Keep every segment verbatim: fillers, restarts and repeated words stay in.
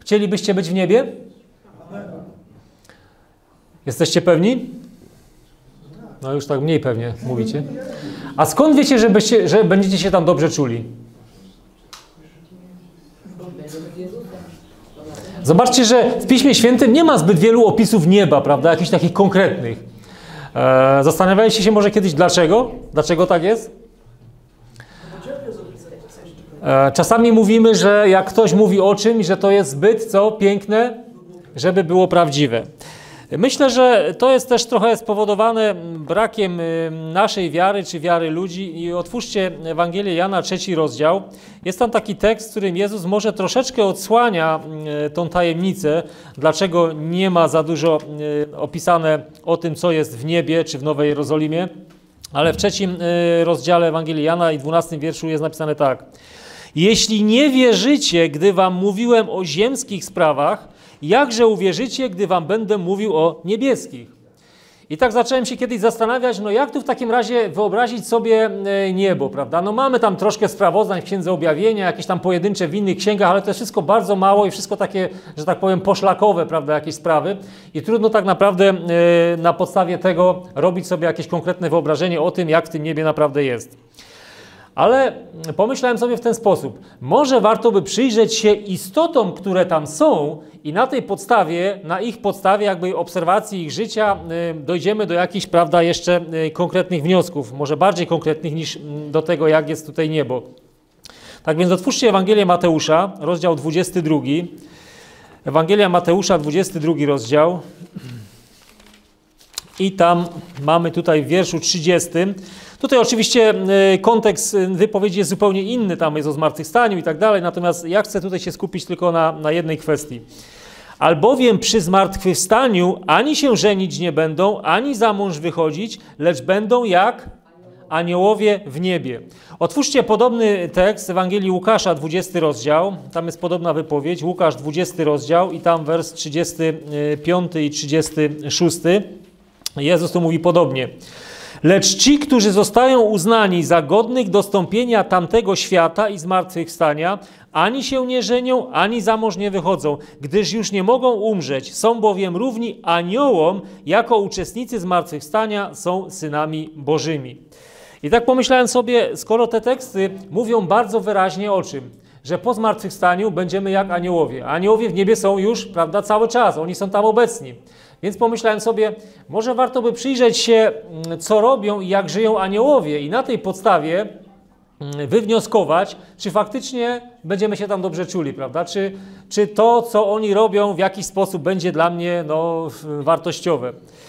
Chcielibyście być w niebie? Jesteście pewni? No już tak mniej pewnie mówicie. A skąd wiecie, że, byście, że będziecie się tam dobrze czuli? Zobaczcie, że w Piśmie Świętym nie ma zbyt wielu opisów nieba, prawda? Jakichś takich konkretnych. Eee, zastanawialiście się może kiedyś dlaczego? Dlaczego tak jest? Eee, czasami mówimy, że jak ktoś mówi o czymś, że to jest zbyt, co? Piękne, żeby było prawdziwe. Myślę, że to jest też trochę spowodowane brakiem naszej wiary, czy wiary ludzi. I otwórzcie Ewangelię Jana, trzeci rozdział. Jest tam taki tekst, w którym Jezus może troszeczkę odsłania tą tajemnicę, dlaczego nie ma za dużo opisane o tym, co jest w niebie, czy w Nowej Jerozolimie. Ale w trzecim rozdziale Ewangelii Jana i dwunastym wierszu jest napisane tak. Jeśli nie wierzycie, gdy wam mówiłem o ziemskich sprawach, jakże uwierzycie, gdy wam będę mówił o niebieskich? I tak zacząłem się kiedyś zastanawiać, no jak tu w takim razie wyobrazić sobie niebo, prawda? No mamy tam troszkę sprawozdań w Księdze Objawienia, jakieś tam pojedyncze w innych księgach, ale to jest wszystko bardzo mało i wszystko takie, że tak powiem, poszlakowe, prawda, jakieś sprawy. I trudno tak naprawdę na podstawie tego robić sobie jakieś konkretne wyobrażenie o tym, jak w tym niebie naprawdę jest. Ale pomyślałem sobie w ten sposób, może warto by przyjrzeć się istotom, które tam są i na tej podstawie, na ich podstawie jakby obserwacji ich życia dojdziemy do jakichś, prawda, jeszcze konkretnych wniosków, może bardziej konkretnych niż do tego, jak jest tutaj niebo. Tak więc otwórzcie Ewangelię Mateusza, rozdział dwudziesty drugi. Ewangelia Mateusza, dwudziesty drugi rozdział. I tam mamy tutaj w wierszu trzydziestym. Tutaj oczywiście kontekst wypowiedzi jest zupełnie inny, tam jest o zmartwychwstaniu i tak dalej, natomiast ja chcę tutaj się skupić tylko na, na jednej kwestii. Albowiem przy zmartwychwstaniu ani się żenić nie będą, ani za mąż wychodzić, lecz będą jak aniołowie w niebie. Otwórzcie podobny tekst Ewangelii Łukasza, dwudziesty rozdział, tam jest podobna wypowiedź, Łukasz, dwudziesty rozdział i tam wers trzydziesty piąty i trzydziesty szósty. Jezus tu mówi podobnie. Lecz ci, którzy zostają uznani za godnych dostąpienia tamtego świata i zmartwychwstania, ani się nie żenią, ani za mąż nie wychodzą, gdyż już nie mogą umrzeć. Są bowiem równi aniołom, jako uczestnicy zmartwychwstania są synami Bożymi. I tak pomyślałem sobie, skoro te teksty mówią bardzo wyraźnie o czym? Że po zmartwychwstaniu będziemy jak aniołowie. Aniołowie w niebie są już, prawda, cały czas, oni są tam obecni. Więc pomyślałem sobie, może warto by przyjrzeć się, co robią i jak żyją aniołowie i na tej podstawie wywnioskować, czy faktycznie będziemy się tam dobrze czuli, prawda? Czy, czy to, co oni robią, w jakiś sposób będzie dla mnie no, wartościowe.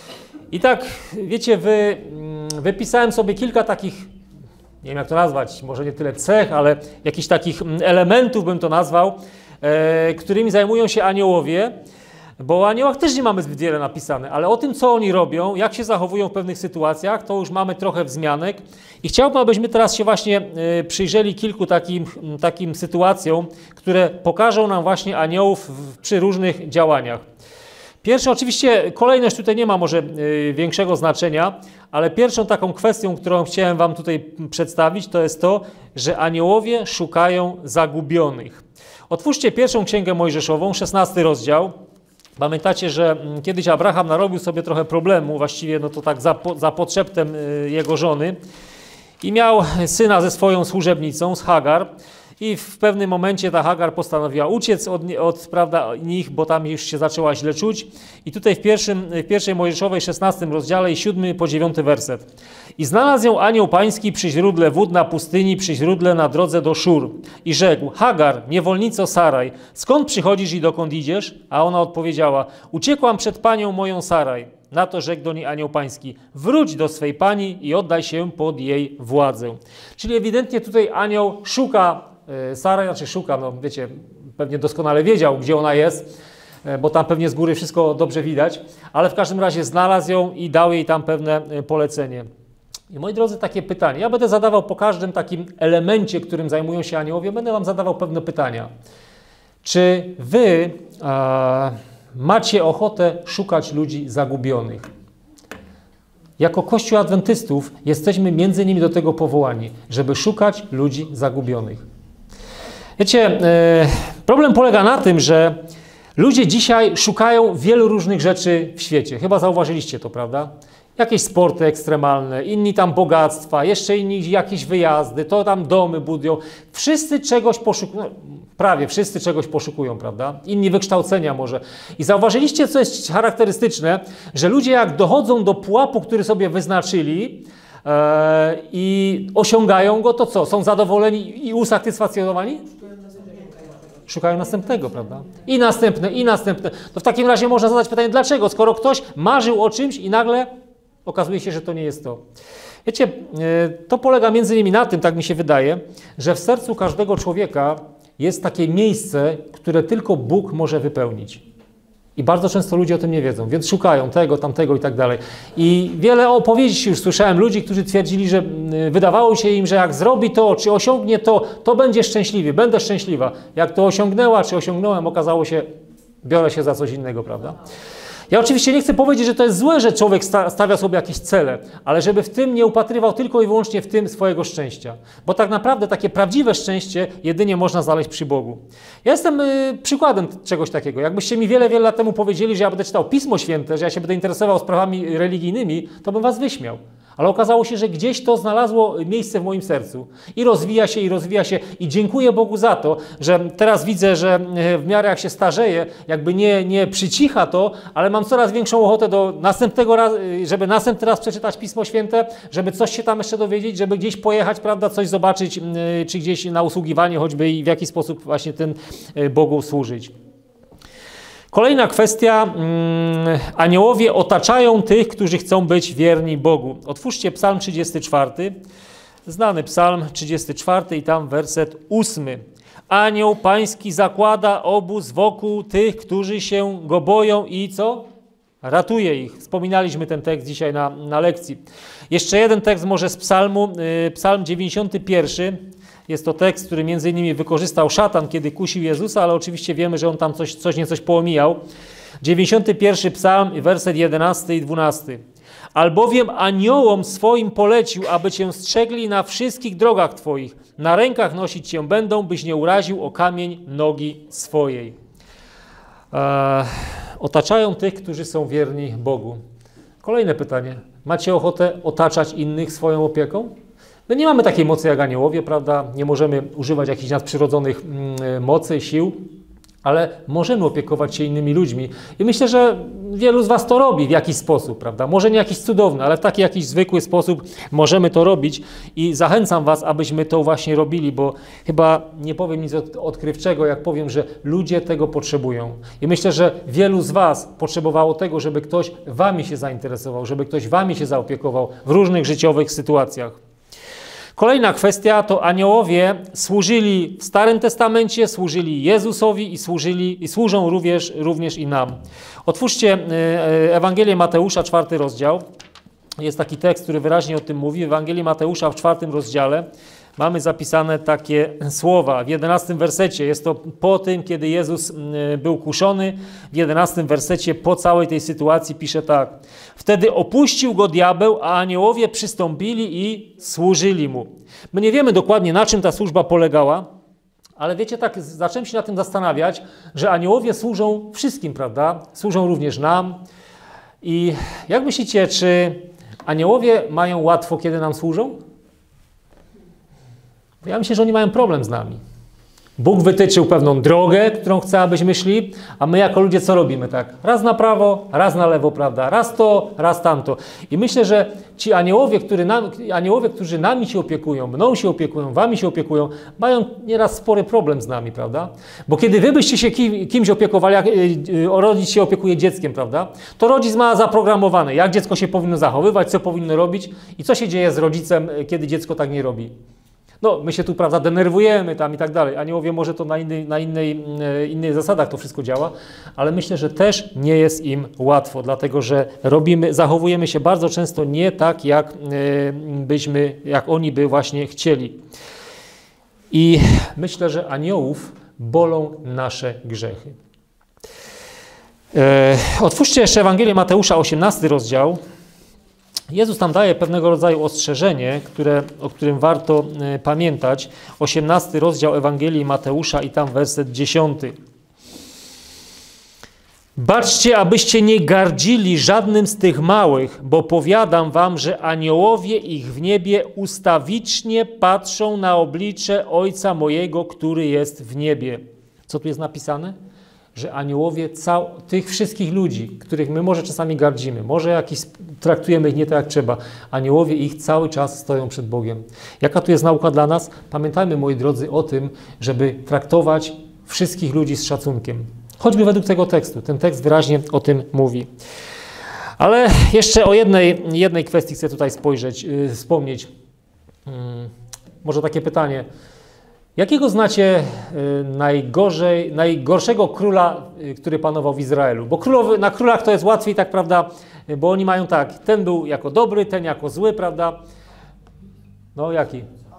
I tak, wiecie, wy, wypisałem sobie kilka takich, nie wiem jak to nazwać, może nie tyle cech, ale jakichś takich elementów bym to nazwał, e, którymi zajmują się aniołowie. Bo o aniołach też nie mamy zbyt wiele napisane, ale o tym, co oni robią, jak się zachowują w pewnych sytuacjach, to już mamy trochę wzmianek. I chciałbym, abyśmy teraz się właśnie y, przyjrzeli kilku takim, takim sytuacjom, które pokażą nam właśnie aniołów w, przy różnych działaniach. Pierwsze, oczywiście kolejność tutaj nie ma może y, większego znaczenia, ale pierwszą taką kwestią, którą chciałem wam tutaj przedstawić, to jest to, że aniołowie szukają zagubionych. Otwórzcie pierwszą księgę Mojżeszową, szesnasty rozdział. Pamiętacie, że kiedyś Abraham narobił sobie trochę problemu, właściwie no to tak za, za podszeptem jego żony i miał syna ze swoją służebnicą, z Hagar i w pewnym momencie ta Hagar postanowiła uciec od, od prawda, nich, bo tam już się zaczęła źle czuć. I tutaj w, pierwszym, w pierwszej Mojżeszowej, szesnastym rozdziale i siódmy po dziewiąty werset. I znalazł ją anioł pański przy źródle wód na pustyni, przy źródle na drodze do Szur. I rzekł, Hagar, niewolnico Saraj, skąd przychodzisz i dokąd idziesz? A ona odpowiedziała, uciekłam przed panią moją Saraj. Na to rzekł do niej anioł pański, wróć do swej pani i oddaj się pod jej władzę. Czyli ewidentnie tutaj anioł szuka Saraj, znaczy szuka, no wiecie, pewnie doskonale wiedział, gdzie ona jest, bo tam pewnie z góry wszystko dobrze widać, ale w każdym razie znalazł ją i dał jej tam pewne polecenie. I moi drodzy, takie pytanie, ja będę zadawał po każdym takim elemencie, którym zajmują się aniołowie, będę wam zadawał pewne pytania. Czy wy e, macie ochotę szukać ludzi zagubionych? Jako Kościół Adwentystów jesteśmy między innymi do tego powołani, żeby szukać ludzi zagubionych. Wiecie, problem polega na tym, że Ludzie dzisiaj szukają wielu różnych rzeczy w świecie. Chyba zauważyliście to, prawda? Jakieś sporty ekstremalne, inni tam bogactwa, jeszcze inni jakieś wyjazdy, to tam domy budują. Wszyscy czegoś poszukują, no, prawie wszyscy czegoś poszukują, prawda? Inni wykształcenia może. I zauważyliście, co jest charakterystyczne, że ludzie jak dochodzą do pułapu, który sobie wyznaczyli e, i osiągają go, to co? Są zadowoleni i usatysfakcjonowani? Szukają następnego, prawda? I następne, i następne. To w takim razie można zadać pytanie, dlaczego? Skoro ktoś marzył o czymś i nagle okazuje się, że to nie jest to. Wiecie, to polega między innymi na tym, tak mi się wydaje, że w sercu każdego człowieka jest takie miejsce, które tylko Bóg może wypełnić. I bardzo często ludzie o tym nie wiedzą, więc szukają tego, tamtego i tak dalej. I wiele opowieści już słyszałem ludzi, którzy twierdzili, że wydawało się im, że jak zrobi to, czy osiągnie to, to będzie szczęśliwy, będę szczęśliwa. Jak to osiągnęła, czy osiągnąłem, okazało się, biorę się za coś innego, prawda? Ja oczywiście nie chcę powiedzieć, że to jest złe, że człowiek stawia sobie jakieś cele, ale żeby w tym nie upatrywał tylko i wyłącznie w tym swojego szczęścia. Bo tak naprawdę takie prawdziwe szczęście jedynie można znaleźć przy Bogu. Ja jestem y, przykładem czegoś takiego. Jakbyście mi wiele, wiele lat temu powiedzieli, że ja będę czytał Pismo Święte, że ja się będę interesował sprawami religijnymi, to bym was wyśmiał. Ale okazało się, że gdzieś to znalazło miejsce w moim sercu i rozwija się, i rozwija się i dziękuję Bogu za to, że teraz widzę, że w miarę jak się starzeję, jakby nie, nie przycicha to, ale mam coraz większą ochotę do następnego razu, żeby następny raz przeczytać Pismo Święte, żeby coś się tam jeszcze dowiedzieć, żeby gdzieś pojechać, prawda, coś zobaczyć, czy gdzieś na usługiwanie choćby i w jaki sposób właśnie tym Bogu służyć. Kolejna kwestia, mm, aniołowie otaczają tych, którzy chcą być wierni Bogu. Otwórzcie Psalm trzydziesty czwarty, znany Psalm trzydziesty czwarty i tam werset ósmy. Anioł pański zakłada obóz wokół tych, którzy się go boją i co? Ratuje ich. Wspominaliśmy ten tekst dzisiaj na, na lekcji. Jeszcze jeden tekst może z Psalmu, y, Psalm dziewięćdziesiąty pierwszy. Jest to tekst, który między innymi wykorzystał szatan, kiedy kusił Jezusa, ale oczywiście wiemy, że on tam coś, coś niecoś poomijał. dziewięćdziesiąty pierwszy Psalm, werset jedenasty i dwunasty. Albowiem aniołom swoim polecił, aby cię strzegli na wszystkich drogach twoich. Na rękach nosić cię będą, byś nie uraził o kamień nogi swojej. Eee, otaczają tych, którzy są wierni Bogu. Kolejne pytanie. Macie ochotę otaczać innych swoją opieką? My nie mamy takiej mocy jak aniołowie, prawda? Nie możemy używać jakichś nadprzyrodzonych mm, mocy, sił, ale możemy opiekować się innymi ludźmi. I myślę, że wielu z was to robi w jakiś sposób, prawda? Może nie jakiś cudowny, ale w taki jakiś zwykły sposób możemy to robić i zachęcam was, abyśmy to właśnie robili, bo chyba nie powiem nic od, odkrywczego, jak powiem, że ludzie tego potrzebują. I myślę, że wielu z was potrzebowało tego, żeby ktoś wami się zainteresował, żeby ktoś wami się zaopiekował w różnych życiowych sytuacjach. Kolejna kwestia to aniołowie służyli w Starym Testamencie, służyli Jezusowi i, służyli, i służą również, również i nam. Otwórzcie Ewangelię Mateusza, czwarty rozdział. Jest taki tekst, który wyraźnie o tym mówi. W Ewangelii Mateusza w czwartym rozdziale mamy zapisane takie słowa. W jedenastym wersecie, jest to po tym, kiedy Jezus był kuszony, w jedenastym wersecie po całej tej sytuacji pisze tak. Wtedy opuścił go diabeł, a aniołowie przystąpili i służyli mu. My nie wiemy dokładnie, na czym ta służba polegała, ale wiecie, tak zacząłem się na tym zastanawiać, że aniołowie służą wszystkim, prawda? Służą również nam. I jak myślicie, czy aniołowie mają łatwo, kiedy nam służą? Ja myślę, że oni mają problem z nami. Bóg wytyczył pewną drogę, którą chce, abyśmy szli, a my jako ludzie co robimy? Tak? Raz na prawo, raz na lewo, prawda? Raz to, raz tamto. I myślę, że ci aniołowie, który nam, aniołowie, którzy nami się opiekują, mną się opiekują, wami się opiekują, mają nieraz spory problem z nami, prawda? Bo kiedy wy byście się kim, kimś opiekowali, jak rodzic się opiekuje dzieckiem, prawda? To rodzic ma zaprogramowane, jak dziecko się powinno zachowywać, co powinno robić i co się dzieje z rodzicem, kiedy dziecko tak nie robi. No, my się tu, prawda, denerwujemy tam i tak dalej. Aniołowie może to na, innej, na innej, innych zasadach to wszystko działa, ale myślę, że też nie jest im łatwo, dlatego że robimy, zachowujemy się bardzo często nie tak, jak byśmy, jak oni by właśnie chcieli. I myślę, że aniołów bolą nasze grzechy. E, otwórzcie jeszcze Ewangelię Mateusza, osiemnasty rozdział. Jezus tam daje pewnego rodzaju ostrzeżenie, które, o którym warto y, pamiętać. osiemnasty rozdział Ewangelii Mateusza i tam werset dziesiąty. Baczcie, abyście nie gardzili żadnym z tych małych, bo powiadam wam, że aniołowie ich w niebie ustawicznie patrzą na oblicze Ojca mojego, który jest w niebie. Co tu jest napisane? Że aniołowie cał, tych wszystkich ludzi, których my może czasami gardzimy, może jakiś, traktujemy ich nie tak jak trzeba, aniołowie ich cały czas stoją przed Bogiem. Jaka tu jest nauka dla nas? Pamiętajmy, moi drodzy, o tym, żeby traktować wszystkich ludzi z szacunkiem. Choćby według tego tekstu. Ten tekst wyraźnie o tym mówi. Ale jeszcze o jednej, jednej kwestii chcę tutaj spojrzeć, yy, wspomnieć. Yy, może takie pytanie. Jakiego znacie yy, najgorzej, najgorszego króla, yy, który panował w Izraelu? Bo królowy, na królach to jest łatwiej, tak, prawda? Yy, bo oni mają tak, ten był jako dobry, ten jako zły, prawda? No, jaki?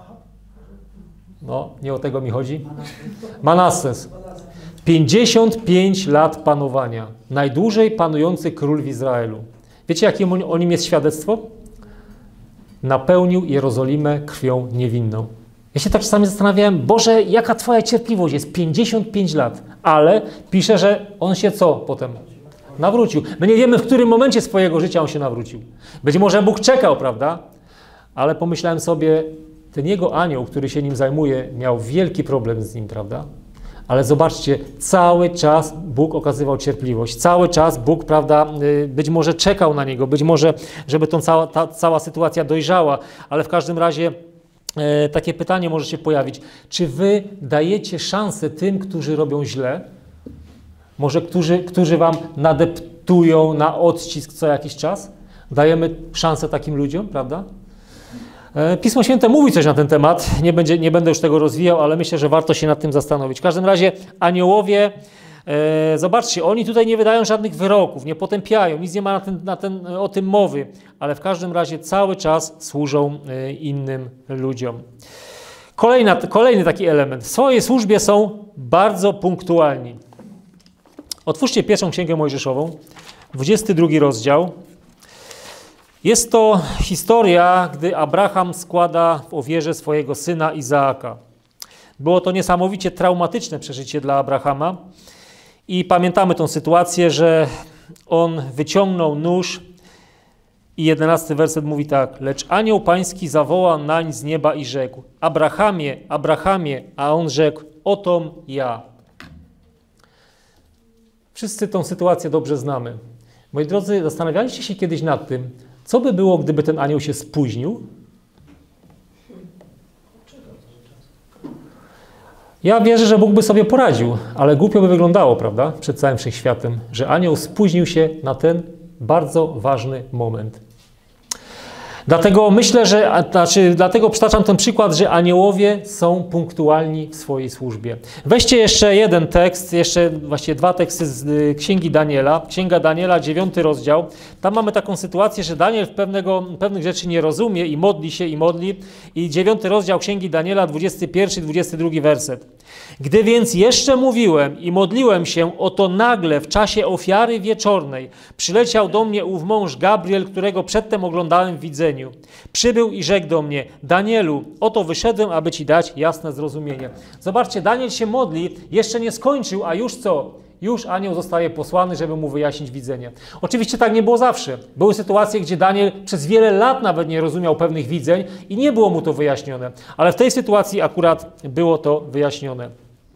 No, nie o tego mi chodzi. Manasses. pięćdziesiąt pięć lat panowania. Najdłużej panujący król w Izraelu. Wiecie, jakie o nim jest świadectwo? Napełnił Jerozolimę krwią niewinną. Ja się tak czasami zastanawiałem, Boże, jaka Twoja cierpliwość jest? pięćdziesiąt pięć lat. Ale pisze, że on się co potem? Nawrócił. My nie wiemy, w którym momencie swojego życia on się nawrócił. Być może Bóg czekał, prawda? Ale pomyślałem sobie, ten jego anioł, który się nim zajmuje, miał wielki problem z nim, prawda? Ale zobaczcie, cały czas Bóg okazywał cierpliwość. Cały czas Bóg, prawda, być może czekał na niego, być może, żeby tą cała, ta cała sytuacja dojrzała, ale w każdym razie e, takie pytanie może się pojawić. Czy wy dajecie szansę tym, którzy robią źle? Może którzy, którzy wam nadeptują na odcisk co jakiś czas? Dajemy szansę takim ludziom, prawda? Pismo Święte mówi coś na ten temat, nie, będzie, nie będę już tego rozwijał, ale myślę, że warto się nad tym zastanowić. W każdym razie aniołowie, e, zobaczcie, oni tutaj nie wydają żadnych wyroków, nie potępiają, nic nie ma na ten, na ten, o tym mowy, ale w każdym razie cały czas służą e, innym ludziom. Kolejna, kolejny taki element. W swojej służbie są bardzo punktualni. Otwórzcie pierwszą Księgę Mojżeszową, dwudziesty drugi rozdział. Jest to historia, gdy Abraham składa w ofierze swojego syna Izaaka. Było to niesamowicie traumatyczne przeżycie dla Abrahama i pamiętamy tę sytuację, że on wyciągnął nóż i jedenasty werset mówi tak: lecz anioł pański zawołał nań z nieba i rzekł: Abrahamie, Abrahamie, a on rzekł: otom ja. Wszyscy tę sytuację dobrze znamy. Moi drodzy, zastanawialiście się kiedyś nad tym, co by było, gdyby ten anioł się spóźnił? Ja wierzę, że Bóg by sobie poradził, ale głupio by wyglądało, prawda, przed całym wszechświatem, że anioł spóźnił się na ten bardzo ważny moment. Dlatego myślę, że, znaczy, dlatego przytaczam ten przykład, że aniołowie są punktualni w swojej służbie. Weźcie jeszcze jeden tekst, jeszcze właściwie dwa teksty z Księgi Daniela. Księga Daniela, dziewiąty rozdział. Tam mamy taką sytuację, że Daniel pewnego, pewnych rzeczy nie rozumie i modli się i modli. I dziewiąty rozdział Księgi Daniela, dwudziesty pierwszy i dwudziesty drugi werset. Gdy więc jeszcze mówiłem i modliłem się, oto nagle w czasie ofiary wieczornej przyleciał do mnie ów mąż Gabriel, którego przedtem oglądałem w widzeniu. Przybył i rzekł do mnie: Danielu, oto wyszedłem, aby ci dać jasne zrozumienie. Zobaczcie, Daniel się modli, jeszcze nie skończył, a już co? Już anioł zostaje posłany, żeby mu wyjaśnić widzenie. Oczywiście tak nie było zawsze. Były sytuacje, gdzie Daniel przez wiele lat nawet nie rozumiał pewnych widzeń i nie było mu to wyjaśnione. Ale w tej sytuacji akurat było to wyjaśnione.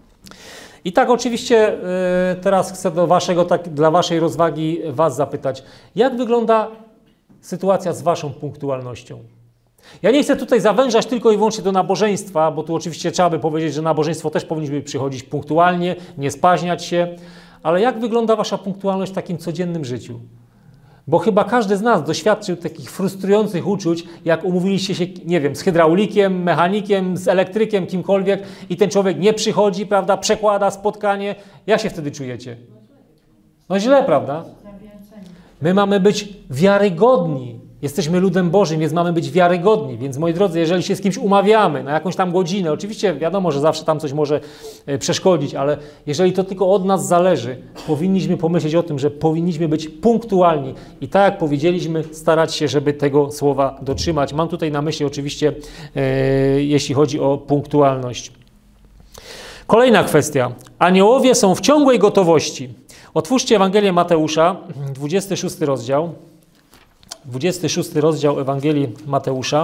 I tak oczywiście yy, teraz chcę do waszego, tak, dla waszej rozwagi was zapytać, jak wygląda sytuacja z waszą punktualnością? Ja nie chcę tutaj zawężać tylko i wyłącznie do nabożeństwa, bo tu oczywiście trzeba by powiedzieć, że nabożeństwo też powinniśmy przychodzić punktualnie, nie spaźniać się, ale jak wygląda wasza punktualność w takim codziennym życiu? Bo chyba każdy z nas doświadczył takich frustrujących uczuć, jak umówiliście się, nie wiem, z hydraulikiem, mechanikiem, z elektrykiem, kimkolwiek i ten człowiek nie przychodzi, prawda, przekłada spotkanie. Jak się wtedy czujecie? No źle, prawda? My mamy być wiarygodni. Jesteśmy ludem Bożym, więc mamy być wiarygodni. Więc moi drodzy, jeżeli się z kimś umawiamy na jakąś tam godzinę, oczywiście wiadomo, że zawsze tam coś może e, przeszkodzić, ale jeżeli to tylko od nas zależy, powinniśmy pomyśleć o tym, że powinniśmy być punktualni i tak jak powiedzieliśmy, starać się, żeby tego słowa dotrzymać. Mam tutaj na myśli oczywiście, e, jeśli chodzi o punktualność. Kolejna kwestia. Aniołowie są w ciągłej gotowości. Otwórzcie Ewangelię Mateusza, dwudziesty szósty rozdział. dwudziesty szósty rozdział Ewangelii Mateusza.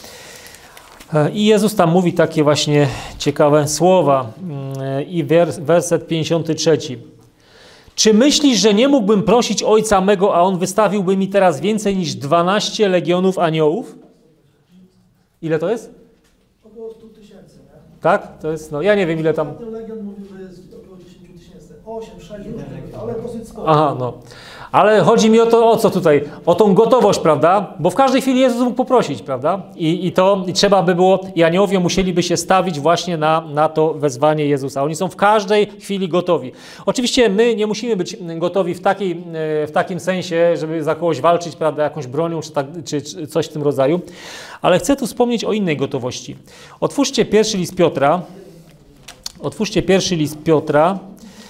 I Jezus tam mówi takie właśnie ciekawe słowa. I wers, werset pięćdziesiąty trzeci. Czy myślisz, że nie mógłbym prosić Ojca mego, a On wystawiłby mi teraz więcej niż dwanaście legionów aniołów? Ile to jest? Około stu tysięcy, nie? Tak? To jest, no ja nie wiem ile tam... Ten legion mówił, że jest około dziesięć tysięcy. osiem, sześć różnych, ale dosyć sporo. Aha, no. Ale chodzi mi o to, o co tutaj? O tą gotowość, prawda? Bo w każdej chwili Jezus mógł poprosić, prawda? I, i to i trzeba by było, i aniołowie musieliby się stawić właśnie na, na to wezwanie Jezusa. Oni są w każdej chwili gotowi. Oczywiście my nie musimy być gotowi w, takiej, w takim sensie, żeby za kogoś walczyć, prawda, jakąś bronią, czy, tak, czy, czy coś w tym rodzaju. Ale chcę tu wspomnieć o innej gotowości. Otwórzcie pierwszy list Piotra. Otwórzcie pierwszy list Piotra.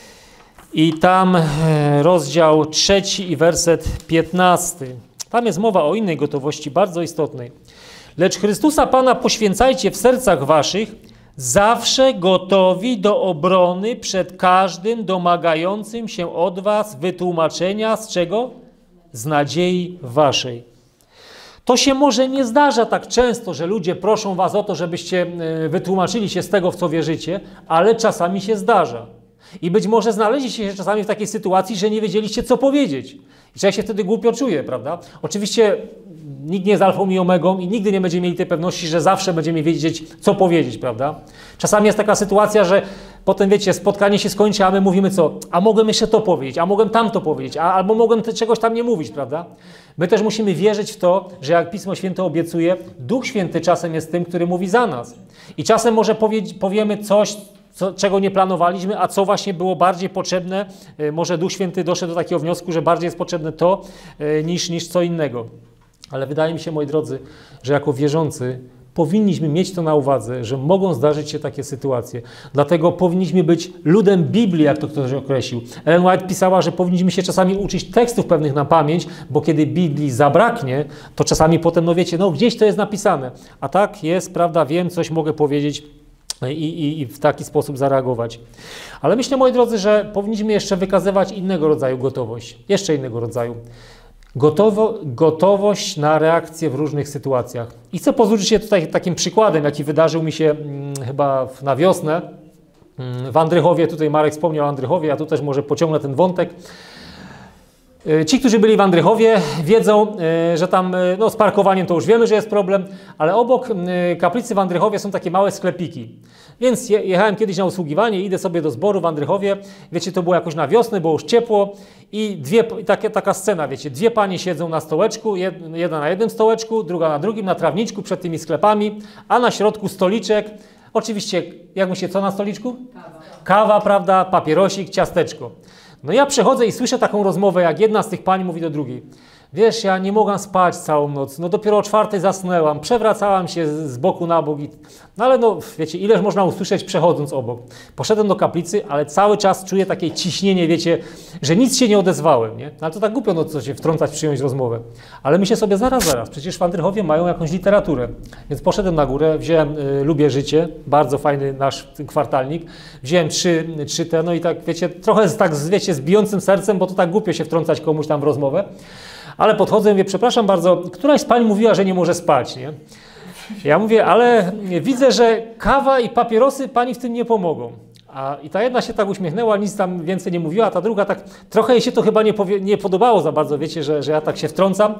I tam rozdział trzeci i werset piętnasty. Tam jest mowa o innej gotowości, bardzo istotnej. Lecz Chrystusa Pana poświęcajcie w sercach waszych, zawsze gotowi do obrony przed każdym domagającym się od was wytłumaczenia z czego? Z nadziei waszej. To się może nie zdarza tak często, że ludzie proszą was o to, żebyście wytłumaczyli się z tego, w co wierzycie, ale czasami się zdarza. I być może znaleźliście się czasami w takiej sytuacji, że nie wiedzieliście, co powiedzieć. I człowiek się wtedy głupio czuje, prawda? Oczywiście nikt nie jest alfą i omegą i nigdy nie będzie mieli tej pewności, że zawsze będziemy wiedzieć, co powiedzieć, prawda? Czasami jest taka sytuacja, że potem, wiecie, spotkanie się skończy, a my mówimy co? A mogłem jeszcze to powiedzieć, a mogłem tamto powiedzieć, a, albo mogłem te, czegoś tam nie mówić, prawda? My też musimy wierzyć w to, że jak Pismo Święte obiecuje, Duch Święty czasem jest tym, który mówi za nas. I czasem może powie, powiemy coś, Co, czego nie planowaliśmy, a co właśnie było bardziej potrzebne. Może Duch Święty doszedł do takiego wniosku, że bardziej jest potrzebne to niż, niż co innego. Ale wydaje mi się, moi drodzy, że jako wierzący powinniśmy mieć to na uwadze, że mogą zdarzyć się takie sytuacje. Dlatego powinniśmy być ludem Biblii, jak to ktoś określił. Ellen White pisała, że powinniśmy się czasami uczyć tekstów pewnych na pamięć, bo kiedy Biblii zabraknie, to czasami potem, no wiecie, no gdzieś to jest napisane. A tak jest, prawda, wiem, coś mogę powiedzieć, I, i, i w taki sposób zareagować. Ale myślę, moi drodzy, że powinniśmy jeszcze wykazywać innego rodzaju gotowość. Jeszcze innego rodzaju. Gotowo, gotowość na reakcję w różnych sytuacjach. I chcę posłużyć się tutaj takim przykładem, jaki wydarzył mi się hmm, chyba na wiosnę hmm, w Andrychowie. Tutaj Marek wspomniał o Andrychowie, ja tu też może pociągnę ten wątek. Ci, którzy byli w Andrychowie, wiedzą, że tam no, z parkowaniem to już wiemy, że jest problem, ale obok kaplicy w Andrychowie są takie małe sklepiki. Więc jechałem kiedyś na usługiwanie, idę sobie do zboru w Andrychowie, wiecie, to było jakoś na wiosnę, było już ciepło i dwie, takie, taka scena, wiecie, dwie panie siedzą na stołeczku, jedna na jednym stołeczku, druga na drugim, na trawniczku przed tymi sklepami, a na środku stoliczek, oczywiście, jak myślicie, co na stoliczku? Kawa. Kawa, prawda, papierosik, ciasteczko. No ja przechodzę i słyszę taką rozmowę, jak jedna z tych pań mówi do drugiej. Wiesz, ja nie mogłam spać całą noc, no dopiero o czwartej zasnęłam, przewracałam się z, z boku na bok. I... No ale no, wiecie, ileż można usłyszeć przechodząc obok. Poszedłem do kaplicy, ale cały czas czuję takie ciśnienie, wiecie, że nic się nie odezwałem, nie? No ale to tak głupio, no co się wtrącać, przyjąć rozmowę. Ale myślę sobie, zaraz, zaraz, przecież w Andrychowie mają jakąś literaturę. Więc poszedłem na górę, wziąłem y, Lubię Życie, bardzo fajny nasz kwartalnik, wziąłem trzy, trzy te, no i tak, wiecie, trochę z, tak, wiecie, z bijącym sercem, bo to tak głupio się wtrącać komuś tam w rozmowę. Ale podchodzę i mówię, przepraszam bardzo, któraś z pań mówiła, że nie może spać, nie? Ja mówię, ale widzę, że kawa i papierosy pani w tym nie pomogą. A, I ta jedna się tak uśmiechnęła, nic tam więcej nie mówiła, a ta druga tak, trochę jej się to chyba nie, powie, nie podobało za bardzo, wiecie, że, że ja tak się wtrącam.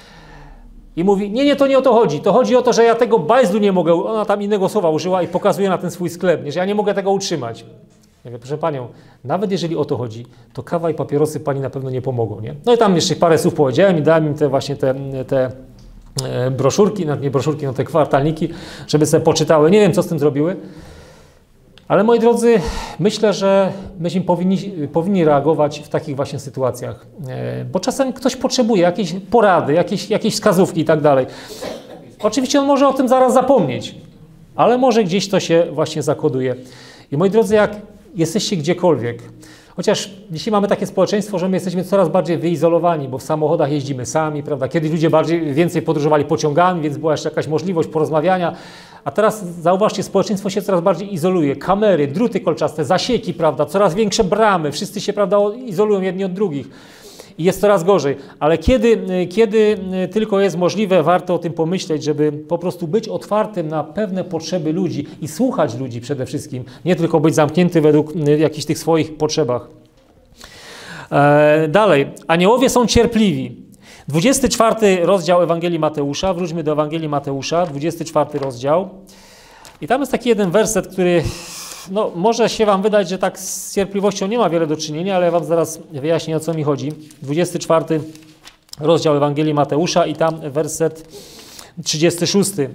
I mówi, nie, nie, to nie o to chodzi, to chodzi o to, że ja tego bajzlu nie mogę, ona tam innego słowa użyła i pokazuje na ten swój sklep, nie, że ja nie mogę tego utrzymać. Ja mówię, proszę panią, nawet jeżeli o to chodzi, to kawa i papierosy pani na pewno nie pomogą, nie? No i tam jeszcze parę słów powiedziałem i dałem im te właśnie te, te broszurki, nie broszurki, no te kwartalniki, żeby sobie poczytały. Nie wiem, co z tym zrobiły. Ale moi drodzy, myślę, że myśmy powinni, powinni reagować w takich właśnie sytuacjach, bo czasem ktoś potrzebuje jakiejś porady, jakiejś, jakiejś wskazówki i tak dalej. Oczywiście on może o tym zaraz zapomnieć, ale może gdzieś to się właśnie zakoduje. I moi drodzy, jak jesteście gdziekolwiek, chociaż dzisiaj mamy takie społeczeństwo, że my jesteśmy coraz bardziej wyizolowani, bo w samochodach jeździmy sami, prawda? Kiedyś ludzie bardziej, więcej podróżowali pociągami, więc była jeszcze jakaś możliwość porozmawiania, A teraz zauważcie, społeczeństwo się coraz bardziej izoluje. Kamery, druty kolczaste, zasieki, prawda, coraz większe bramy, wszyscy się, prawda, izolują jedni od drugich. I jest coraz gorzej. Ale kiedy, kiedy tylko jest możliwe, warto o tym pomyśleć, żeby po prostu być otwartym na pewne potrzeby ludzi i słuchać ludzi przede wszystkim. Nie tylko być zamknięty według jakichś tych swoich potrzebach. E, dalej. Aniołowie są cierpliwi. dwudziesty czwarty rozdział Ewangelii Mateusza. Wróćmy do Ewangelii Mateusza, dwudziesty czwarty rozdział. I tam jest taki jeden werset, który no, może się wam wydać, że tak z cierpliwością nie ma wiele do czynienia, ale ja wam zaraz wyjaśnię, o co mi chodzi. dwudziesty czwarty rozdział Ewangelii Mateusza i tam werset trzydziesty szósty.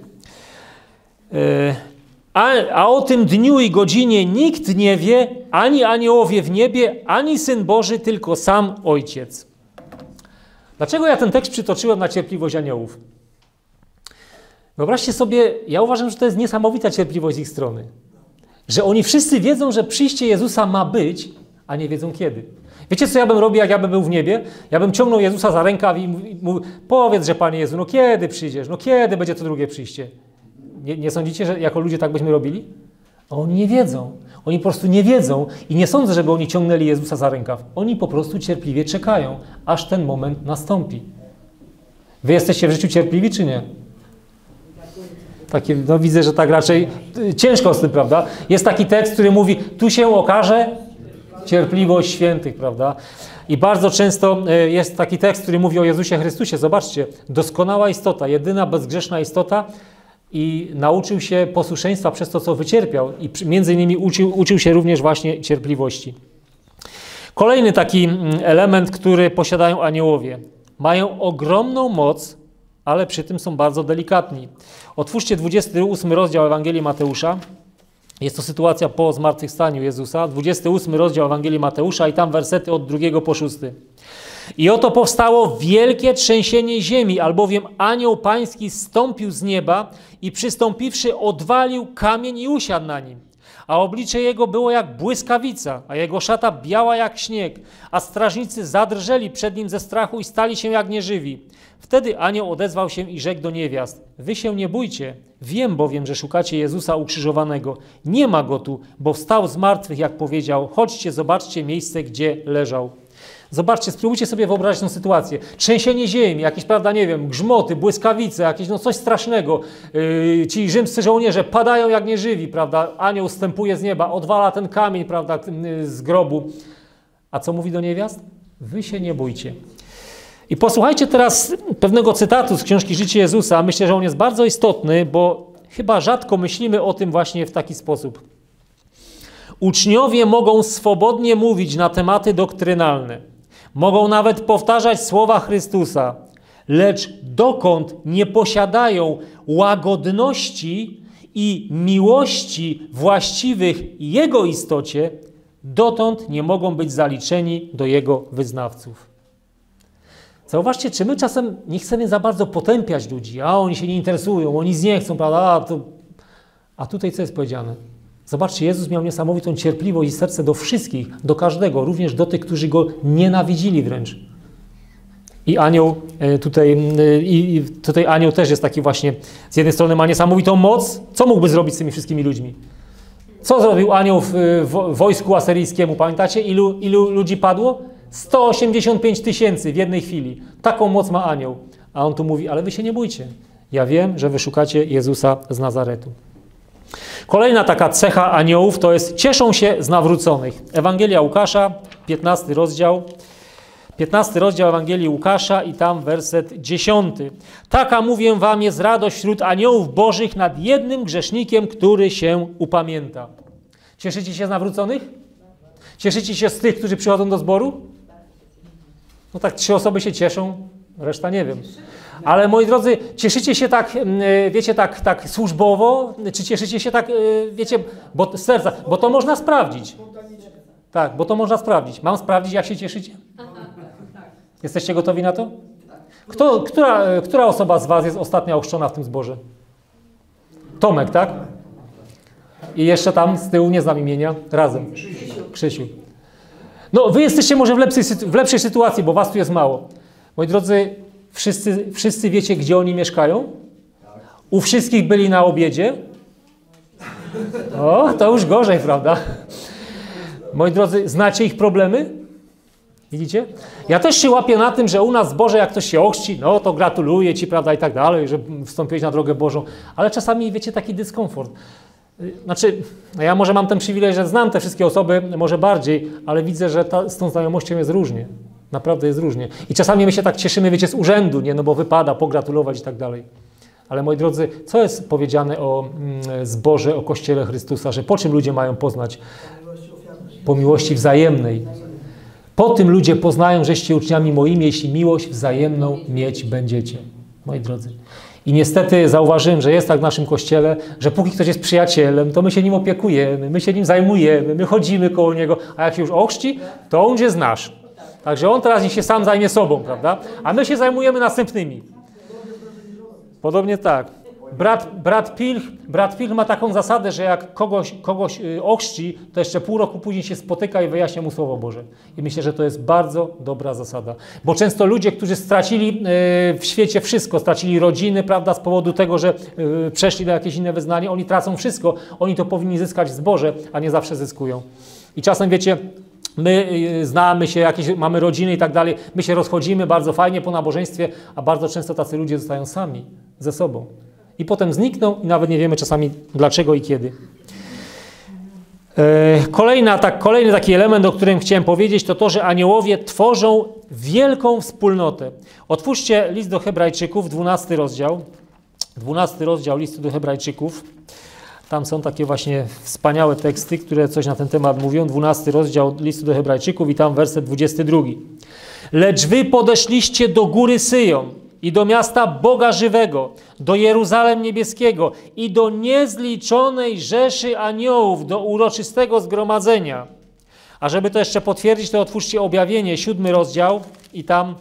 A, a o tym dniu i godzinie nikt nie wie, ani aniołowie w niebie, ani Syn Boży, tylko sam Ojciec. Dlaczego ja ten tekst przytoczyłem na cierpliwość aniołów? Wyobraźcie sobie, ja uważam, że to jest niesamowita cierpliwość z ich strony. Że oni wszyscy wiedzą, że przyjście Jezusa ma być, a nie wiedzą kiedy. Wiecie, co ja bym robił, jak ja bym był w niebie? Ja bym ciągnął Jezusa za rękaw i mówił, powiedz, że Panie Jezu, no kiedy przyjdziesz? No kiedy będzie to drugie przyjście? Nie, nie sądzicie, że jako ludzie tak byśmy robili? Oni nie wiedzą. Oni po prostu nie wiedzą i nie sądzę, żeby oni ciągnęli Jezusa za rękaw. Oni po prostu cierpliwie czekają, aż ten moment nastąpi. Wy jesteście w życiu cierpliwi, czy nie? Takie, no widzę, że tak raczej ciężko z tym, prawda? Jest taki tekst, który mówi, tu się okaże cierpliwość świętych, prawda? I bardzo często jest taki tekst, który mówi o Jezusie Chrystusie. Zobaczcie, doskonała istota, jedyna bezgrzeszna istota i nauczył się posłuszeństwa przez to, co wycierpiał i między innymi uczył, uczył się również właśnie cierpliwości. Kolejny taki element, który posiadają aniołowie. Mają ogromną moc, ale przy tym są bardzo delikatni. Otwórzcie dwudziesty ósmy rozdział Ewangelii Mateusza. Jest to sytuacja po zmartwychwstaniu Jezusa. dwudziesty ósmy rozdział Ewangelii Mateusza i tam wersety od drugiego po szósty. I oto powstało wielkie trzęsienie ziemi, albowiem anioł pański zstąpił z nieba i przystąpiwszy odwalił kamień i usiadł na nim. A oblicze jego było jak błyskawica, a jego szata biała jak śnieg, a strażnicy zadrżeli przed nim ze strachu i stali się jak nieżywi. Wtedy anioł odezwał się i rzekł do niewiast, wy się nie bójcie, wiem bowiem, że szukacie Jezusa ukrzyżowanego. Nie ma go tu, bo wstał z martwych, jak powiedział, chodźcie, zobaczcie miejsce, gdzie leżał. Zobaczcie, spróbujcie sobie wyobrazić tę sytuację. Trzęsienie ziemi, jakieś, prawda, nie wiem, grzmoty, błyskawice, jakieś, no coś strasznego. Yy, ci rzymscy żołnierze padają jak nieżywi, prawda? Anioł zstępuje z nieba, odwala ten kamień, prawda, z grobu. A co mówi do niewiast? Wy się nie bójcie. I posłuchajcie teraz pewnego cytatu z książki Życie Jezusa. Myślę, że on jest bardzo istotny, bo chyba rzadko myślimy o tym właśnie w taki sposób. Uczniowie mogą swobodnie mówić na tematy doktrynalne. Mogą nawet powtarzać słowa Chrystusa, lecz dokąd nie posiadają łagodności i miłości właściwych Jego istocie, dotąd nie mogą być zaliczeni do Jego wyznawców. Zauważcie, czy my czasem nie chcemy za bardzo potępiać ludzi, a oni się nie interesują, oni nic nie chcą, prawda? A, to... a tutaj co jest powiedziane? Zobaczcie, Jezus miał niesamowitą cierpliwość i serce do wszystkich, do każdego, również do tych, którzy Go nienawidzili wręcz. I anioł tutaj, i tutaj anioł też jest taki właśnie, z jednej strony ma niesamowitą moc. Co mógłby zrobić z tymi wszystkimi ludźmi? Co zrobił anioł w, w wojsku asyryjskiemu? Pamiętacie, ilu, ilu ludzi padło? sto osiemdziesiąt pięć tysięcy w jednej chwili. Taką moc ma anioł. A on tu mówi, ale wy się nie bójcie. Ja wiem, że wy szukacie Jezusa z Nazaretu. Kolejna taka cecha aniołów to jest cieszą się z nawróconych. Ewangelia Łukasza, piętnasty rozdział. piętnasty rozdział Ewangelii Łukasza i tam werset dziesiąty. Taka, mówię wam, jest radość wśród aniołów bożych nad jednym grzesznikiem, który się upamięta. Cieszycie się z nawróconych? Cieszycie się z tych, którzy przychodzą do zboru? No tak, trzy osoby się cieszą, reszta nie wiem. Ale moi drodzy, cieszycie się tak, wiecie, tak, tak służbowo, czy cieszycie się tak, wiecie, bo z serca, bo to można sprawdzić. Tak, bo to można sprawdzić. Mam sprawdzić, jak się cieszycie? Jesteście gotowi na to? Kto, która, która osoba z was jest ostatnia ochrzczona w tym zborze? Tomek, tak? I jeszcze tam z tyłu, nie znam imienia, razem. Krzysiu. No, wy jesteście może w lepszej, w lepszej sytuacji, bo was tu jest mało. Moi drodzy, wszyscy, wszyscy wiecie, gdzie oni mieszkają? U wszystkich byli na obiedzie. O, to już gorzej, prawda? Moi drodzy, znacie ich problemy? Widzicie? Ja też się łapię na tym, że u nas w Boże, jak ktoś się ochrzci, no to gratuluję ci, prawda, i tak dalej, że wstąpiłeś na drogę Bożą. Ale czasami, wiecie, taki dyskomfort. Znaczy, no ja może mam ten przywilej, że znam te wszystkie osoby, może bardziej, ale widzę, że ta, z tą znajomością jest różnie. Naprawdę jest różnie. I czasami my się tak cieszymy, wiecie, z urzędu, nie, no bo wypada pogratulować i tak dalej. Ale moi drodzy, co jest powiedziane o mm, zborze, o Kościele Chrystusa, że po czym ludzie mają poznać? Po miłości wzajemnej. Po tym ludzie poznają, żeście uczniami moimi, jeśli miłość wzajemną mieć będziecie. Moi drodzy. I niestety zauważyłem, że jest tak w naszym Kościele, że póki ktoś jest przyjacielem, to my się nim opiekujemy, my się nim zajmujemy, my chodzimy koło niego, a jak się już ochrzci, to on już znasz. Także on teraz niech się sam zajmie sobą, prawda? A my się zajmujemy następnymi. Podobnie tak. Brat, brat, Pilch, brat Pilch ma taką zasadę, że jak kogoś, kogoś ochrzci, to jeszcze pół roku później się spotyka i wyjaśnia mu Słowo Boże. I myślę, że to jest bardzo dobra zasada. Bo często ludzie, którzy stracili w świecie wszystko, stracili rodziny, prawda, z powodu tego, że przeszli na jakieś inne wyznanie, oni tracą wszystko, oni to powinni zyskać w zborze, a nie zawsze zyskują. I czasem, wiecie, my znamy się, jakieś, mamy rodziny i tak dalej, my się rozchodzimy bardzo fajnie po nabożeństwie, a bardzo często tacy ludzie zostają sami ze sobą. I potem znikną i nawet nie wiemy czasami dlaczego i kiedy. Kolejna, tak, kolejny taki element, o którym chciałem powiedzieć, to to, że aniołowie tworzą wielką wspólnotę. Otwórzcie list do Hebrajczyków, dwunasty rozdział. dwunasty rozdział listu do Hebrajczyków. Tam są takie właśnie wspaniałe teksty, które coś na ten temat mówią. dwunasty rozdział listu do Hebrajczyków i tam werset dwudziesty drugi. Lecz wy podeszliście do góry Syjon i do miasta Boga żywego, do Jeruzalem niebieskiego i do niezliczonej rzeszy aniołów, do uroczystego zgromadzenia. A żeby to jeszcze potwierdzić, to otwórzcie Objawienie, siódmy rozdział i tam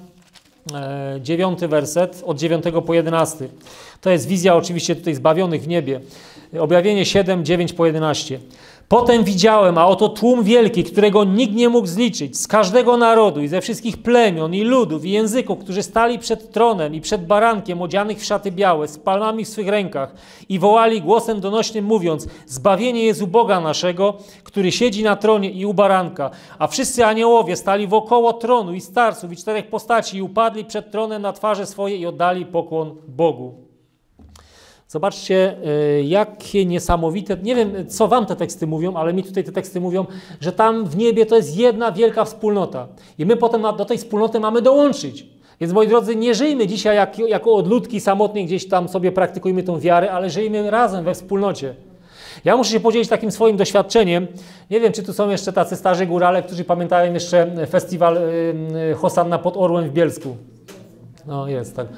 e, dziewiąty werset, od dziewiątego po jedenasty. To jest wizja oczywiście tutaj zbawionych w niebie. Objawienie siedem, dziewięć po jedenaście. Potem widziałem, a oto tłum wielki, którego nikt nie mógł zliczyć, z każdego narodu i ze wszystkich plemion i ludów i języków, którzy stali przed tronem i przed barankiem, odzianych w szaty białe, z palmami w swych rękach i wołali głosem donośnym, mówiąc: zbawienie jest u Boga naszego, który siedzi na tronie i u baranka. A wszyscy aniołowie stali wokoło tronu i starców i czterech postaci i upadli przed tronem na twarze swoje i oddali pokłon Bogu. Zobaczcie, jakie niesamowite, nie wiem, co wam te teksty mówią, ale mi tutaj te teksty mówią, że tam w niebie to jest jedna wielka wspólnota. I my potem do tej wspólnoty mamy dołączyć. Więc moi drodzy, nie żyjmy dzisiaj jak, jako odludki samotnie, gdzieś tam sobie praktykujmy tą wiarę, ale żyjmy razem we wspólnocie. Ja muszę się podzielić takim swoim doświadczeniem. Nie wiem, czy tu są jeszcze tacy starzy górale, którzy pamiętają jeszcze festiwal Hosanna pod Orłem w Bielsku. No jest, tak.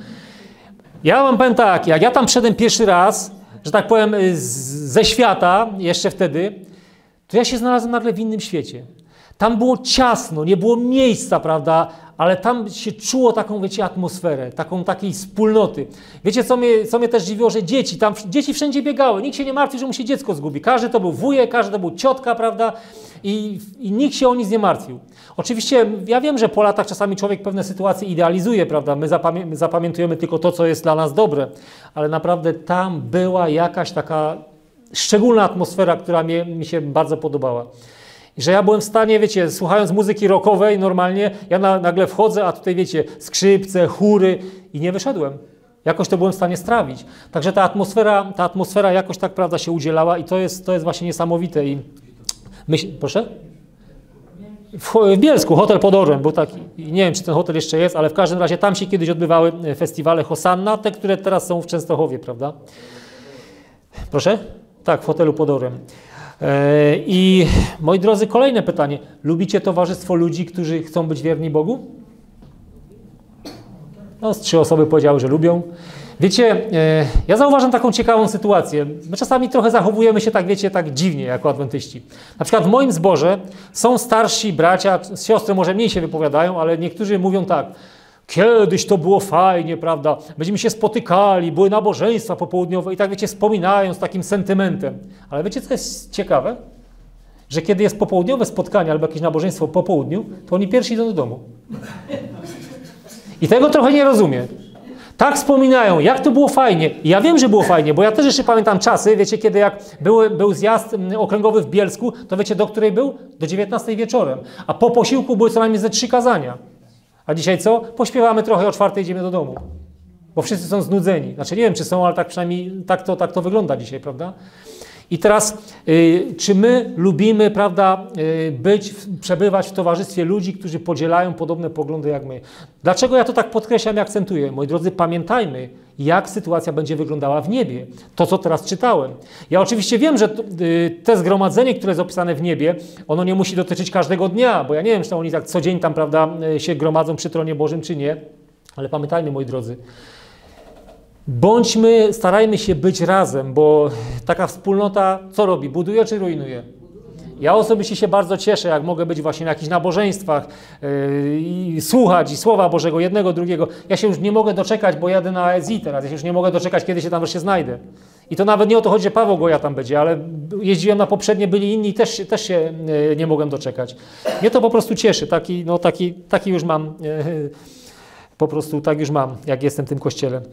Ja wam powiem tak, jak ja tam wszedłem pierwszy raz, że tak powiem z, ze świata, jeszcze wtedy, to ja się znalazłem nagle w innym świecie. Tam było ciasno, nie było miejsca, prawda, ale tam się czuło taką, wiecie, atmosferę, taką takiej wspólnoty. Wiecie, co mnie, co mnie też dziwiło, że dzieci, tam dzieci wszędzie biegały, nikt się nie martwił, że mu się dziecko zgubi. Każdy to był wujek, każdy to był ciotka, prawda, i, i nikt się o nic nie martwił. Oczywiście ja wiem, że po latach czasami człowiek pewne sytuacje idealizuje, prawda, my, zapamię my zapamiętujemy tylko to, co jest dla nas dobre, ale naprawdę tam była jakaś taka szczególna atmosfera, która mnie, mi się bardzo podobała. I że ja byłem w stanie, wiecie, słuchając muzyki rockowej normalnie, ja na, nagle wchodzę, a tutaj, wiecie, skrzypce, chóry i nie wyszedłem. Jakoś to byłem w stanie strawić. Także ta atmosfera, ta atmosfera jakoś tak, prawda, się udzielała i to jest, to jest właśnie niesamowite. I myśl, proszę? W, w Bielsku, hotel pod Orłem był taki. I nie wiem, czy ten hotel jeszcze jest, ale w każdym razie tam się kiedyś odbywały festiwale Hosanna, te, które teraz są w Częstochowie, prawda? Proszę? Tak, w hotelu pod Orłem. I moi drodzy, kolejne pytanie. Lubicie towarzystwo ludzi, którzy chcą być wierni Bogu? No, z trzy osoby powiedziały, że lubią. Wiecie, ja zauważam taką ciekawą sytuację. My czasami trochę zachowujemy się tak, wiecie, tak dziwnie jako adwentyści. Na przykład w moim zborze są starsi bracia, siostry może mniej się wypowiadają, ale niektórzy mówią tak: kiedyś to było fajnie, prawda? Będziemy się spotykali, były nabożeństwa popołudniowe i tak, wiecie, wspominają z takim sentymentem. Ale wiecie, co jest ciekawe? Że kiedy jest popołudniowe spotkanie albo jakieś nabożeństwo po południu, to oni pierwsi idą do domu. I tego trochę nie rozumiem. tak wspominają, jak to było fajnie. I ja wiem, że było fajnie, bo ja też jeszcze pamiętam czasy, wiecie, kiedy jak były, był zjazd okręgowy w Bielsku, to wiecie, do której był? Do dziewiętnastej wieczorem. A po posiłku były co najmniej ze trzy kazania. A dzisiaj co? Pośpiewamy trochę, o czwartej idziemy do domu. Bo wszyscy są znudzeni. Znaczy nie wiem, czy są, ale tak przynajmniej tak to, tak to wygląda dzisiaj, prawda? I teraz, y, czy my lubimy, prawda, y, być, przebywać w towarzystwie ludzi, którzy podzielają podobne poglądy jak my? Dlaczego ja to tak podkreślam i akcentuję? Moi drodzy, pamiętajmy, jak sytuacja będzie wyglądała w niebie. To, co teraz czytałem. Ja oczywiście wiem, że y, te zgromadzenie, które jest opisane w niebie, ono nie musi dotyczyć każdego dnia, bo ja nie wiem, czy oni tak co dzień tam, prawda, się gromadzą przy tronie Bożym, czy nie. Ale pamiętajmy, moi drodzy, bądźmy, starajmy się być razem, bo taka wspólnota co robi? Buduje czy rujnuje? Ja osobiście się bardzo cieszę, jak mogę być właśnie na jakichś nabożeństwach yy, i słuchać i Słowa Bożego, jednego, drugiego. Ja się już nie mogę doczekać, bo jadę na A S I teraz, ja się już nie mogę doczekać, kiedy się tam wreszcie znajdę. I to nawet nie o to chodzi, że Paweł Goja tam będzie, ale jeździłem na poprzednie, byli inni, też, się, też się yy, nie mogłem doczekać. Mnie to po prostu cieszy, taki, no, taki, taki już mam, yy, po prostu tak już mam, jak jestem w tym kościele.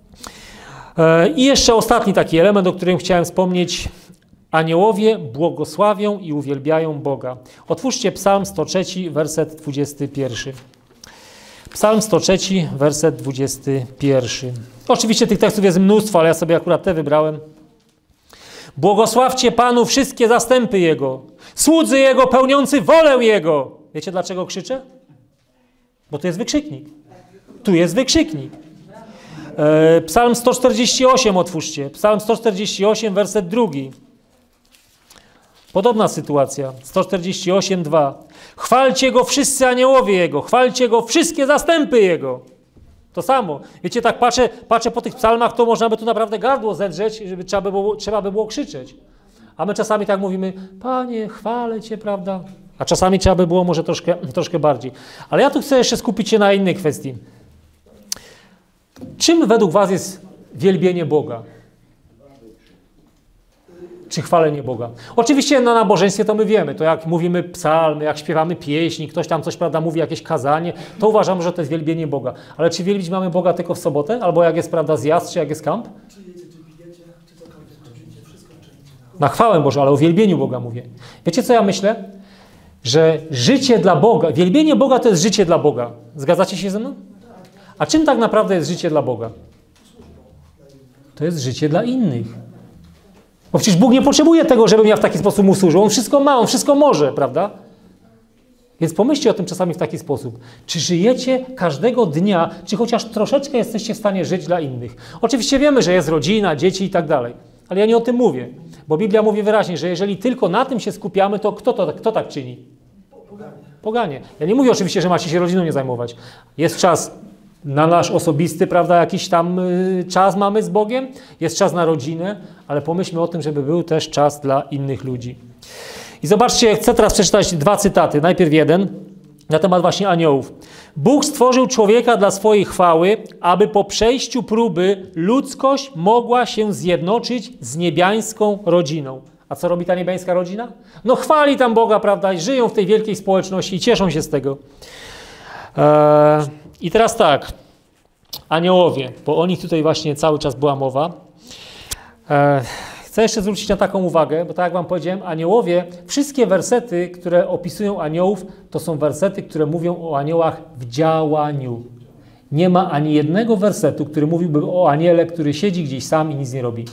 I jeszcze ostatni taki element, o którym chciałem wspomnieć. Aniołowie błogosławią i uwielbiają Boga. Otwórzcie Psalm sto trzy, werset dwudziesty pierwszy. Psalm sto trzy, werset dwudziesty pierwszy. Oczywiście tych tekstów jest mnóstwo, ale ja sobie akurat te wybrałem. Błogosławcie Panu wszystkie zastępy Jego, słudzy Jego pełniący wolę Jego. Wiecie, dlaczego krzyczę? Bo to jest wykrzyknik. Tu jest wykrzyknik. Psalm sto czterdzieści osiem otwórzcie. Psalm sto czterdzieści osiem, werset drugi. Podobna sytuacja. sto czterdzieści osiem, dwa. Chwalcie Go wszyscy aniołowie Jego. Chwalcie Go wszystkie zastępy Jego. To samo. Wiecie, tak patrzę, patrzę po tych psalmach, to można by tu naprawdę gardło zedrzeć, żeby trzeba by było, trzeba by było krzyczeć. A my czasami tak mówimy, Panie, chwalę Cię, prawda? A czasami trzeba by było może troszkę, troszkę bardziej. Ale ja tu chcę jeszcze skupić się na innej kwestii. Czym według was jest wielbienie Boga? Czy chwalenie Boga? Oczywiście na nabożeństwie to my wiemy, to jak mówimy psalmy, jak śpiewamy pieśni, ktoś tam coś, prawda, mówi jakieś kazanie, to uważam, że to jest wielbienie Boga. Ale czy wielbić mamy Boga tylko w sobotę? Albo jak jest, prawda, zjazd, czy jak jest kamp? Czy jedzie, czy pijecie, czy cokolwiek czynicie, wszystko czynicie. Na chwałę Bożą, ale o wielbieniu Boga mówię. Wiecie, co ja myślę? Że życie dla Boga, wielbienie Boga to jest życie dla Boga. Zgadzacie się ze mną? A czym tak naprawdę jest życie dla Boga? To jest życie dla innych. Bo przecież Bóg nie potrzebuje tego, żebym ja w taki sposób mu służył. On wszystko ma, on wszystko może, prawda? Więc pomyślcie o tym czasami w taki sposób. Czy żyjecie każdego dnia, czy chociaż troszeczkę jesteście w stanie żyć dla innych? Oczywiście wiemy, że jest rodzina, dzieci i tak dalej. Ale ja nie o tym mówię. Bo Biblia mówi wyraźnie, że jeżeli tylko na tym się skupiamy, to kto, to, kto tak czyni? Poganie. Poganie. Ja nie mówię oczywiście, że macie się rodziną nie zajmować. Jest czas na nasz osobisty, prawda, jakiś tam y, czas mamy z Bogiem, jest czas na rodzinę, ale pomyślmy o tym, żeby był też czas dla innych ludzi. I zobaczcie, chcę teraz przeczytać dwa cytaty. Najpierw jeden na temat właśnie aniołów. Bóg stworzył człowieka dla swojej chwały, aby po przejściu próby ludzkość mogła się zjednoczyć z niebiańską rodziną. A co robi ta niebiańska rodzina? No chwali tam Boga, prawda, i żyją w tej wielkiej społeczności i cieszą się z tego. Eee, I teraz tak, aniołowie, bo o nich tutaj właśnie cały czas była mowa. Eee, chcę jeszcze zwrócić na taką uwagę, bo tak jak wam powiedziałem, aniołowie, wszystkie wersety, które opisują aniołów, to są wersety, które mówią o aniołach w działaniu. Nie ma ani jednego wersetu, który mówiłby o aniele, który siedzi gdzieś sam i nic nie robi.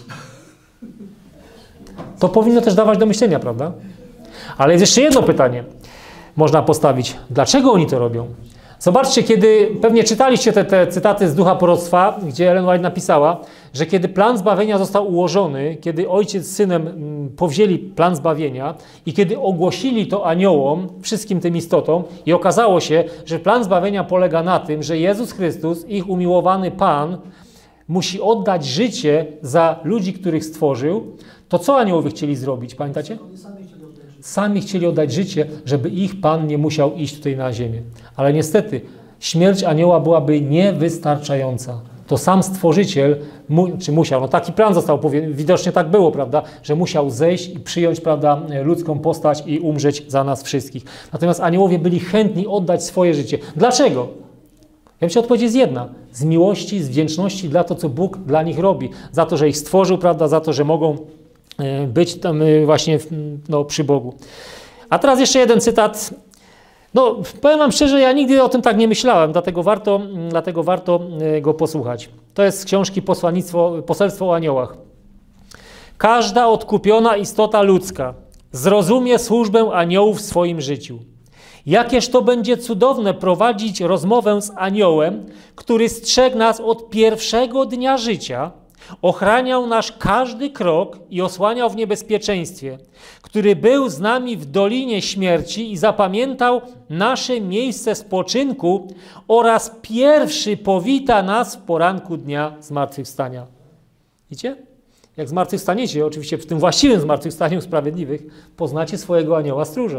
To powinno też dawać do myślenia, prawda? Ale jest jeszcze jedno pytanie, można postawić. Dlaczego oni to robią? Zobaczcie, kiedy, pewnie czytaliście te, te cytaty z Ducha Proroctwa, gdzie Ellen White napisała, że kiedy plan zbawienia został ułożony, kiedy ojciec z synem mm, powzięli plan zbawienia i kiedy ogłosili to aniołom, wszystkim tym istotom i okazało się, że plan zbawienia polega na tym, że Jezus Chrystus, ich umiłowany Pan, musi oddać życie za ludzi, których stworzył, to co aniołowie chcieli zrobić, pamiętacie? Sami chcieli oddać życie, żeby ich Pan nie musiał iść tutaj na ziemię. Ale niestety śmierć anioła byłaby niewystarczająca. To sam Stworzyciel, mu, czy musiał, no taki plan został, widocznie tak było, prawda, że musiał zejść i przyjąć, prawda, ludzką postać i umrzeć za nas wszystkich. Natomiast aniołowie byli chętni oddać swoje życie. Dlaczego? Ja myślę, odpowiedź jest jedna. Z miłości, z wdzięczności dla to, co Bóg dla nich robi. Za to, że ich stworzył, prawda, za to, że mogą być tam właśnie no, przy Bogu. A teraz jeszcze jeden cytat. No, powiem wam szczerze, ja nigdy o tym tak nie myślałem, dlatego warto, dlatego warto go posłuchać. To jest z książki Posłannictwo, Poselstwo o aniołach. Każda odkupiona istota ludzka zrozumie służbę aniołów w swoim życiu. Jakież to będzie cudowne prowadzić rozmowę z aniołem, który strzegł nas od pierwszego dnia życia, ochraniał nasz każdy krok i osłaniał w niebezpieczeństwie, który był z nami w dolinie śmierci i zapamiętał nasze miejsce spoczynku oraz pierwszy powita nas w poranku dnia zmartwychwstania. Widzicie? Jak zmartwychwstaniecie, oczywiście w tym właściwym zmartwychwstaniu sprawiedliwych, poznacie swojego anioła stróża.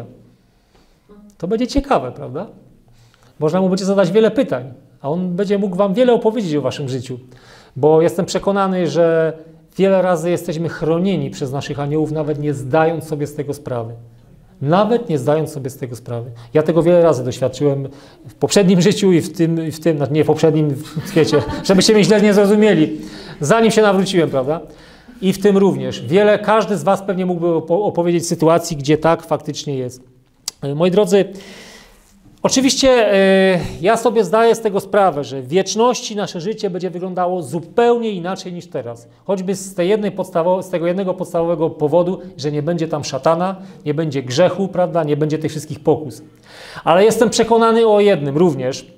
To będzie ciekawe, prawda? Można mu będzie zadać wiele pytań, a on będzie mógł wam wiele opowiedzieć o waszym życiu. Bo jestem przekonany, że wiele razy jesteśmy chronieni przez naszych aniołów, nawet nie zdając sobie z tego sprawy. Nawet nie zdając sobie z tego sprawy. Ja tego wiele razy doświadczyłem w poprzednim życiu i w tym, i w tym nie w poprzednim, wiecie, żebyście mnie źle nie zrozumieli, zanim się nawróciłem, prawda? I w tym również. Wiele, każdy z was pewnie mógłby opowiedzieć sytuacji, gdzie tak faktycznie jest. Moi drodzy, oczywiście e, ja sobie zdaję z tego sprawę, że w wieczności nasze życie będzie wyglądało zupełnie inaczej niż teraz. Choćby z, tej jednej podstawo, z tego jednego podstawowego powodu, że nie będzie tam szatana, nie będzie grzechu, prawda, nie będzie tych wszystkich pokus. Ale jestem przekonany o jednym również,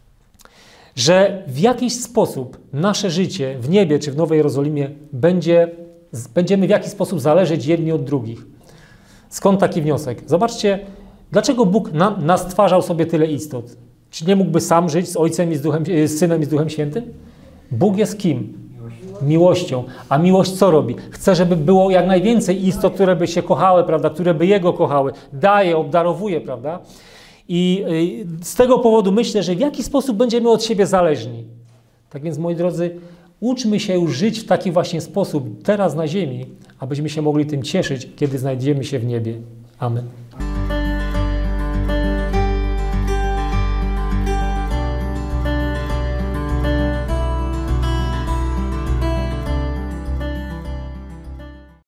że w jakiś sposób nasze życie w niebie czy w Nowej Jerozolimie będzie, będziemy w jakiś sposób zależeć jedni od drugich. Skąd taki wniosek? Zobaczcie, dlaczego Bóg na, nas stwarzał sobie tyle istot? Czy nie mógłby sam żyć z Ojcem i z, Duchem, z Synem i z Duchem Świętym? Bóg jest kim? Miłością. Miłością. A miłość co robi? Chce, żeby było jak najwięcej istot, które by się kochały, prawda? Które by Jego kochały. Daje, obdarowuje, prawda? I y, z tego powodu myślę, że w jaki sposób będziemy od siebie zależni. Tak więc, moi drodzy, uczmy się już żyć w taki właśnie sposób teraz na ziemi, abyśmy się mogli tym cieszyć, kiedy znajdziemy się w niebie. Amen.